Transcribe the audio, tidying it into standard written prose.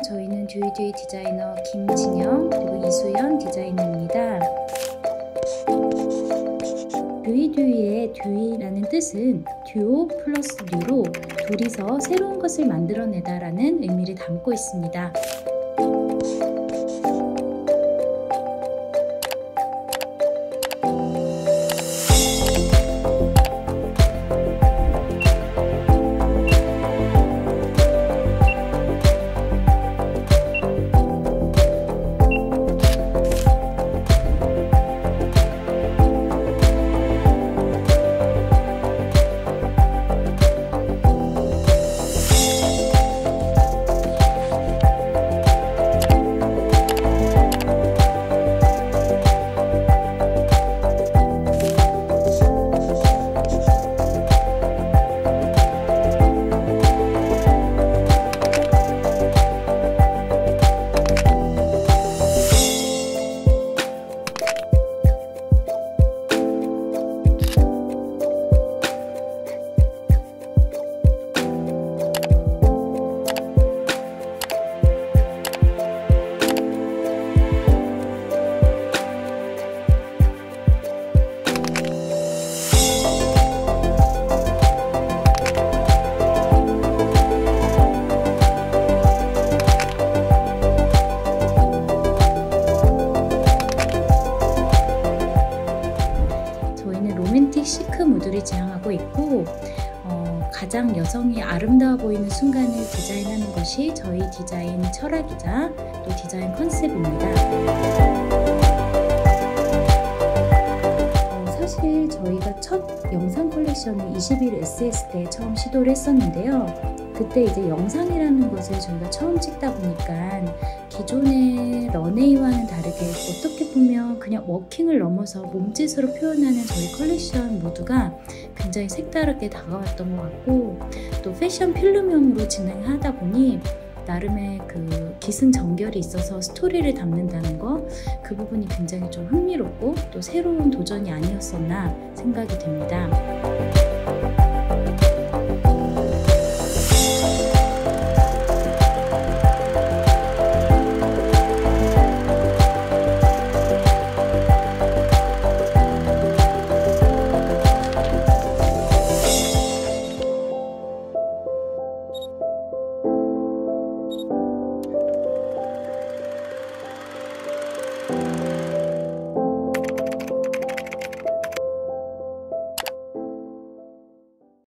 저희는 듀이듀이 디자이너 김진영 그리고 이수연 디자이너입니다. 듀이듀이의 듀이라는 뜻은 듀오 플러스 뉴로 둘이서 새로운 것을 만들어내다 라는 의미를 담고 있습니다. 로맨틱 시크 무드를 지향하고 있고 가장 여성이 아름다워 보이는 순간을 디자인하는 것이 저희 디자인 철학이자 또 디자인 컨셉입니다. 사실 저희가 첫 영상 컬렉션을 21SS 때 처음 시도를 했었는데요. 그때 이제 영상이라는 것을 저희가 처음 찍다 보니까 기존의 런웨이와는 다르게 어떻게 보면 그냥 워킹을 넘어서 몸짓으로 표현하는 저희 컬렉션 모두가 굉장히 색다르게 다가왔던 것 같고, 또 패션 필름형으로 진행하다 보니 나름의 그 기승전결이 있어서 스토리를 담는다는 거, 그 부분이 굉장히 좀 흥미롭고 또 새로운 도전이 아니었었나 생각이 됩니다.